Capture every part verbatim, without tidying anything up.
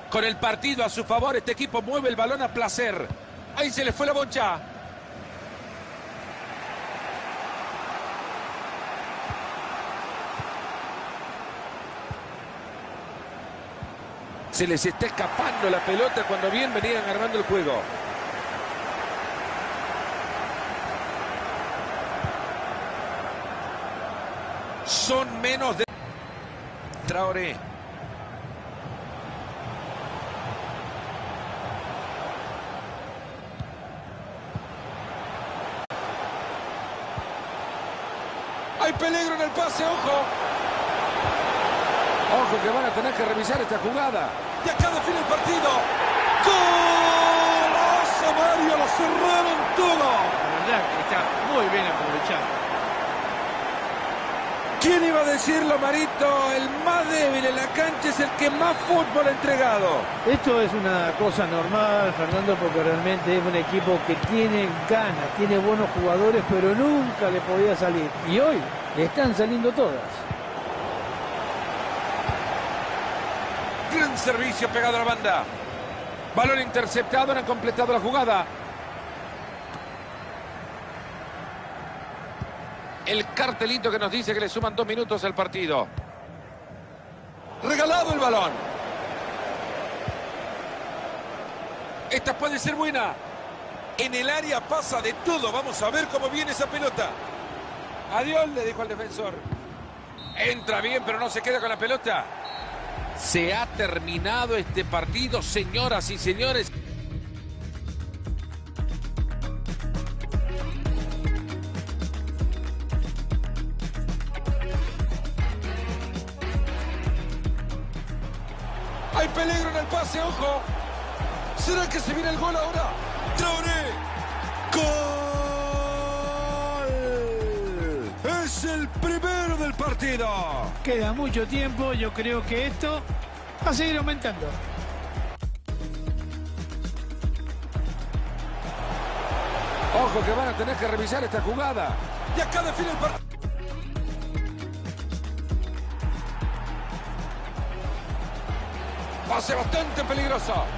Con el partido a su favor, este equipo mueve el balón a placer. Ahí se le fue la bocha. Se les está escapando la pelota cuando bien venían armando el juego. Son menos de... Traoré. Hay peligro en el pase, ojo. Ojo que van a tener que revisar esta jugada. Y acá define el partido. ¡Golazo, Mario! Lo cerraron todo. La verdad que está muy bien aprovechado. ¿Quién iba a decirlo, Marito? El más débil en la cancha es el que más fútbol ha entregado. Esto es una cosa normal, Fernando, porque realmente es un equipo que tiene ganas, tiene buenos jugadores, pero nunca le podía salir. Y hoy le están saliendo todas. Gran servicio pegado a la banda. Balón interceptado, han completado la jugada. El cartelito que nos dice que le suman dos minutos al partido. Regalado el balón. Esta puede ser buena. En el área pasa de todo. Vamos a ver cómo viene esa pelota. Adiós, le dijo al defensor. Entra bien, pero no se queda con la pelota. Se ha terminado este partido, señoras y señores. Hay peligro en el pase, ojo. ¿Será que se viene el gol ahora? ¡Traoré! ¡Gol! Es el primero del partido. Queda mucho tiempo, yo creo que esto va a seguir aumentando. Ojo que van a tener que revisar esta jugada. Y acá define el partido. Pase bastante peligroso.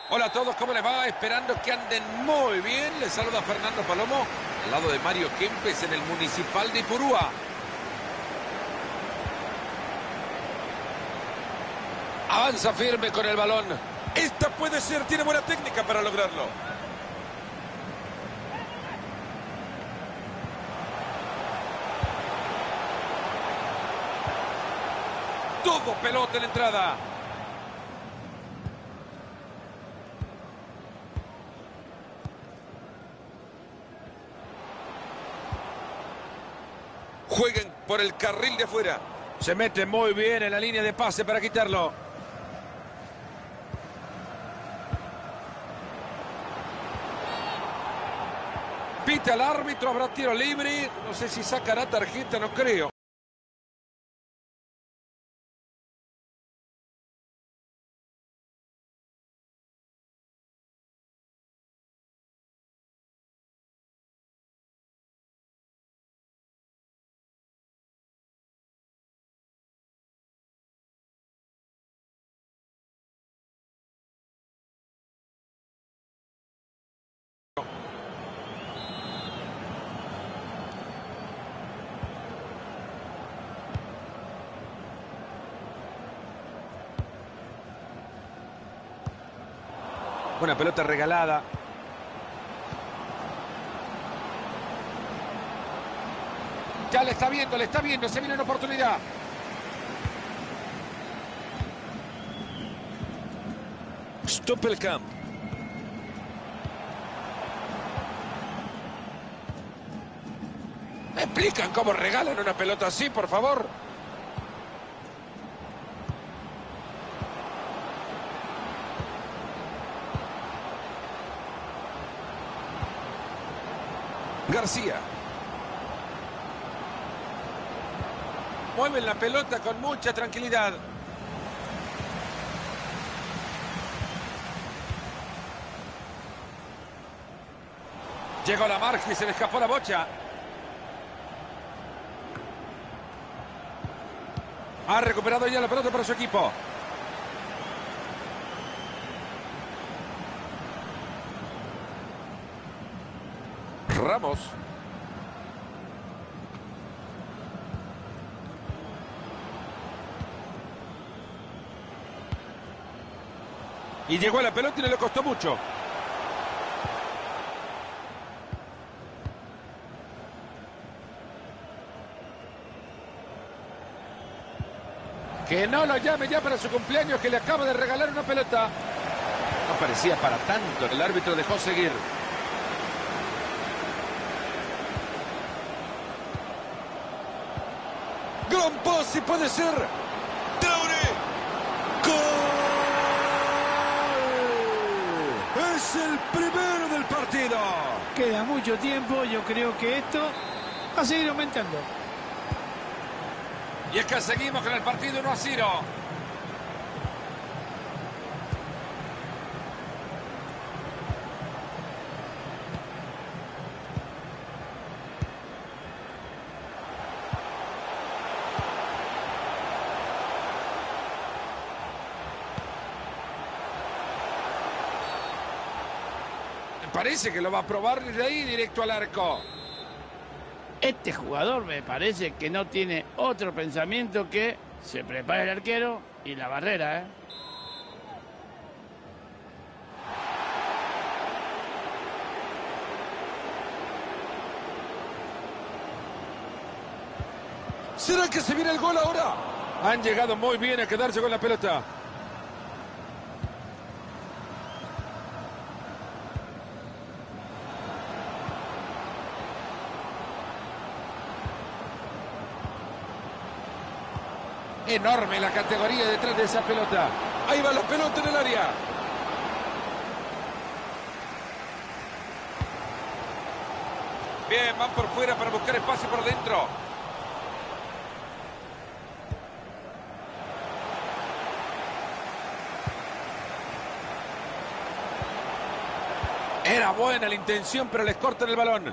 Hola a todos, ¿cómo les va? Esperando que anden muy bien. Les saluda Fernando Palomo, al lado de Mario Kempes en el Municipal de Ipurúa. Avanza firme con el balón. Esta puede ser, tiene buena técnica para lograrlo. Todo pelota en la entrada. Jueguen por el carril de afuera. Se mete muy bien en la línea de pase para quitarlo. Pita el árbitro, habrá tiro libre. No sé si sacará tarjeta, no creo. Una pelota regalada. Ya le está viendo, le está viendo. Se viene una oportunidad. Stoppelkamp. ¿Me explican cómo regalan una pelota así, por favor? García. Mueven la pelota con mucha tranquilidad. Llegó la marca y se le escapó la bocha. Ha recuperado ya la pelota para su equipo. Ramos. Y llegó a la pelota y no le costó mucho. Que no lo llame ya para su cumpleaños, que le acaba de regalar una pelota. No parecía para tanto, el árbitro dejó seguir. Gran pase, puede ser. Traoré. ¡Gol! Es el primero del partido. Queda mucho tiempo, yo creo que esto va a seguir aumentando. Y es que seguimos con el partido uno a cero. Parece que lo va a probar desde ahí directo al arco. Este jugador me parece que no tiene otro pensamiento que se prepara el arquero y la barrera, ¿eh? ¿Será que se viene el gol ahora? Han llegado muy bien a quedarse con la pelota. Enorme la categoría detrás de esa pelota. Ahí va la pelota en el área. Bien, van por fuera para buscar espacio por dentro. Era buena la intención, pero les cortan el balón.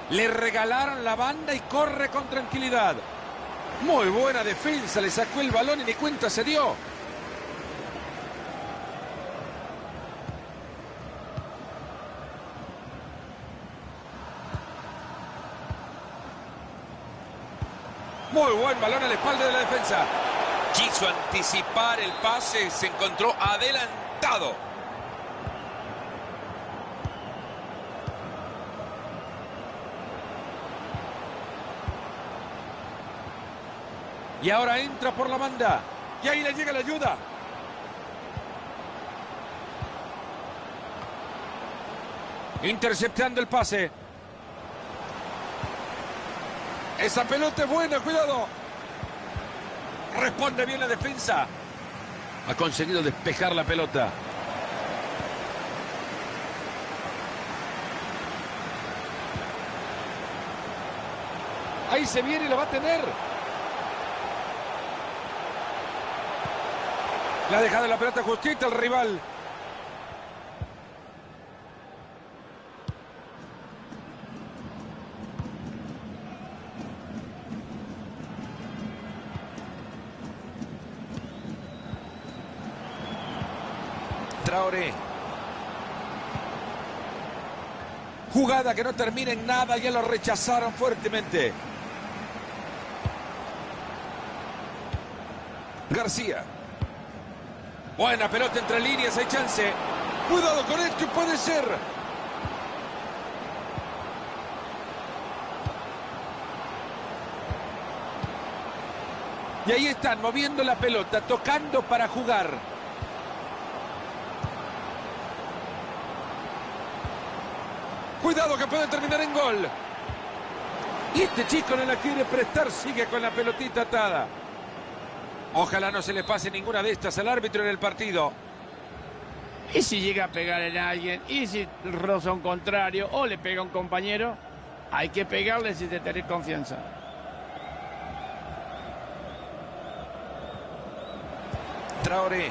Le regalaron la banda y corre con tranquilidad. Muy buena defensa, le sacó el balón y ni cuenta se dio. Muy buen balón a la espalda de la defensa. Quiso anticipar el pase, se encontró adelantado. Y ahora entra por la banda. Y ahí le llega la ayuda. Interceptando el pase. Esa pelota es buena, cuidado. Responde bien la defensa. Ha conseguido despejar la pelota. Ahí se viene y la va a tener. Le ha dejado la pelota justita al rival. Traoré. Jugada que no termina en nada, ya lo rechazaron fuertemente. García. Buena pelota entre líneas, hay chance. Cuidado con esto, puede ser. Y ahí están moviendo la pelota, tocando para jugar. Cuidado que puede terminar en gol. Y este chico no la quiere prestar, sigue con la pelotita atada. Ojalá no se le pase ninguna de estas al árbitro en el partido. Y si llega a pegar en alguien, y si roza a un contrario, o le pega a un compañero, hay que pegarle si te tenés confianza. Traoré.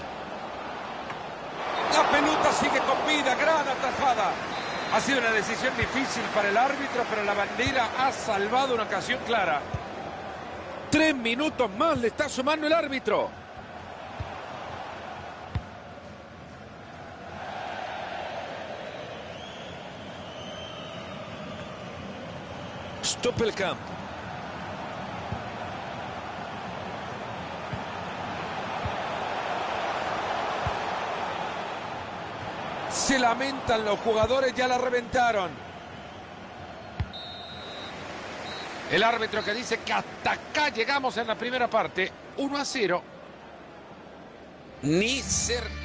La pelota sigue con vida, gran atajada. Ha sido una decisión difícil para el árbitro, pero la bandera ha salvado una ocasión clara. Tres minutos más le está sumando el árbitro. Stoppelkamp. Se lamentan los jugadores, ya la reventaron. El árbitro que dice que hasta acá llegamos en la primera parte. uno a cero. Ni cerca.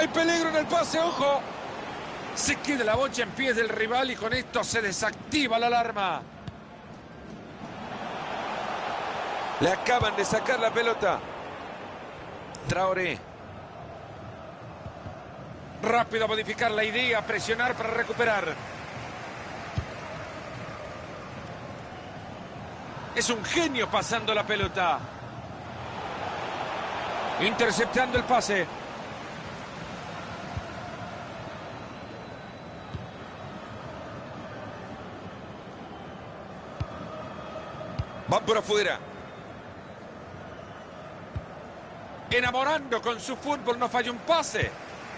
Hay peligro en el pase, ojo. Se queda la bocha en pies del rival y con esto se desactiva la alarma. Le acaban de sacar la pelota. Traoré. Rápido a modificar la idea, presionar para recuperar. Es un genio pasando la pelota. Interceptando el pase. Va por afuera. Enamorando con su fútbol, no falla un pase.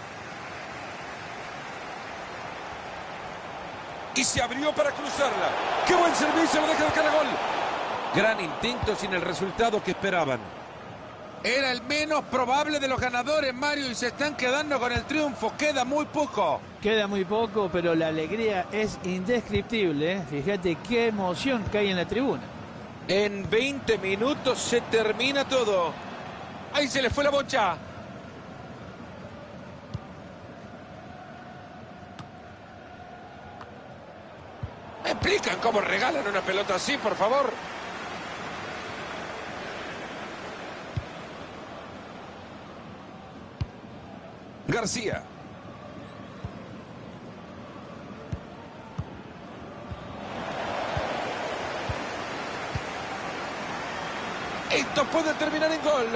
Y se abrió para cruzarla. ¡Qué buen servicio! Lo deja de cara gol. Gran intento sin el resultado que esperaban. Era el menos probable de los ganadores, Mario, y se están quedando con el triunfo. Queda muy poco. Queda muy poco, pero la alegría es indescriptible, ¿eh? Fíjate qué emoción que hay en la tribuna. En veinte minutos se termina todo. Ahí se le fue la bocha. ¿Me explican cómo regalan una pelota así, por favor? García. Esto puede terminar en gol.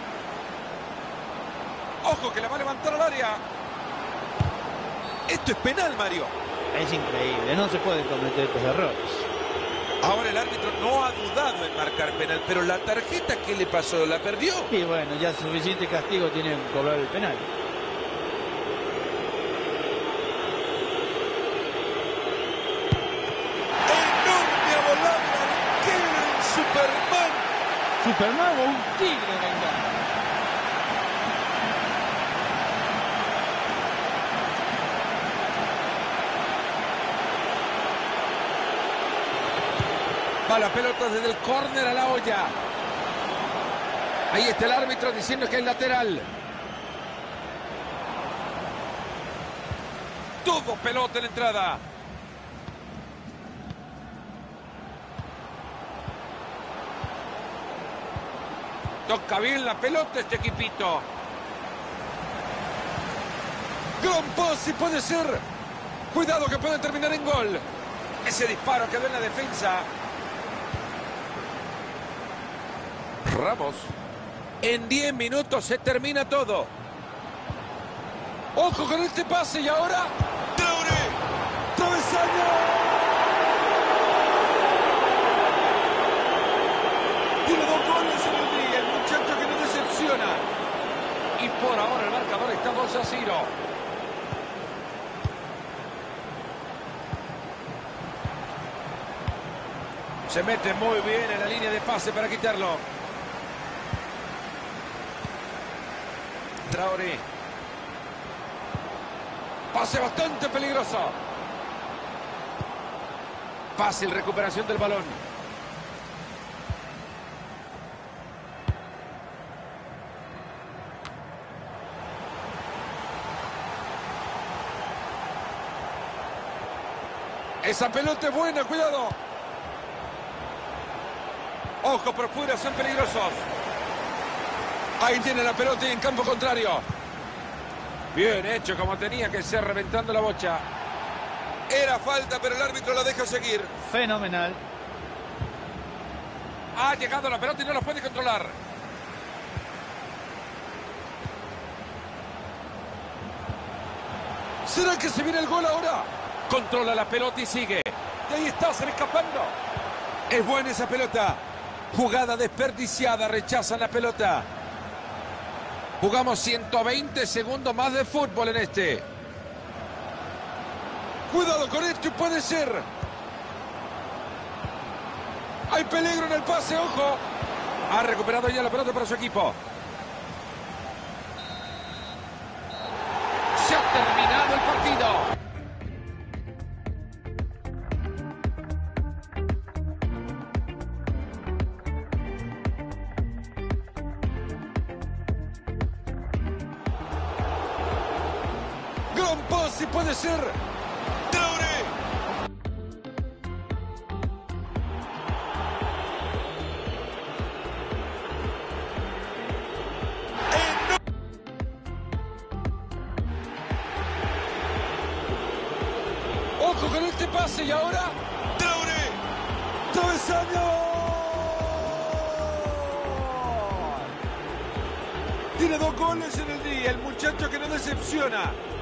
Ojo que la va a levantar al área. Esto es penal, Mario. Es increíble, no se pueden cometer estos errores. Ahora el árbitro no ha dudado en marcar penal, pero la tarjeta que le pasó, ¿la perdió? Y bueno, ya suficiente castigo tienen que cobrar el penal. Enorme a volar la arquera en Superman. Superman o un tigre bengala. Va la pelota desde el córner a la olla. Ahí está el árbitro diciendo que es lateral. Todo pelota en la entrada. Toca bien la pelota este equipito. Gran pase, puede ser. Cuidado que puede terminar en gol. Ese disparo quedó en la defensa. Ramos. En diez minutos se termina todo. Ojo con este pase y ahora Traoré. Travesaño. Tiene dos goles en el día. El muchacho que no decepciona. Y por ahora el marcador está dos a cero. Se mete muy bien en la línea de pase para quitarlo. Traoré. Pase bastante peligroso. Fácil recuperación del balón. Esa pelota es buena, cuidado. Ojo por fuera, son peligrosos. Ahí tiene la pelota y en campo contrario. Bien hecho, como tenía que ser, reventando la bocha. Era falta, pero el árbitro la deja seguir. Fenomenal. Ha llegado la pelota y no la puede controlar. ¿Será que se viene el gol ahora? Controla la pelota y sigue. Y ahí está, se le escapando. Es buena esa pelota. Jugada desperdiciada, rechazan la pelota. Jugamos ciento veinte segundos más de fútbol en este. Cuidado con esto, puede ser. Hay peligro en el pase, ojo. Ha recuperado ya la pelota para su equipo. Se ha terminado el partido. Gran pase, puede ser. Traoré. Ojo con este pase y ahora Traoré. Travesaño. Tiene dos goles en el día, el muchacho que no decepciona.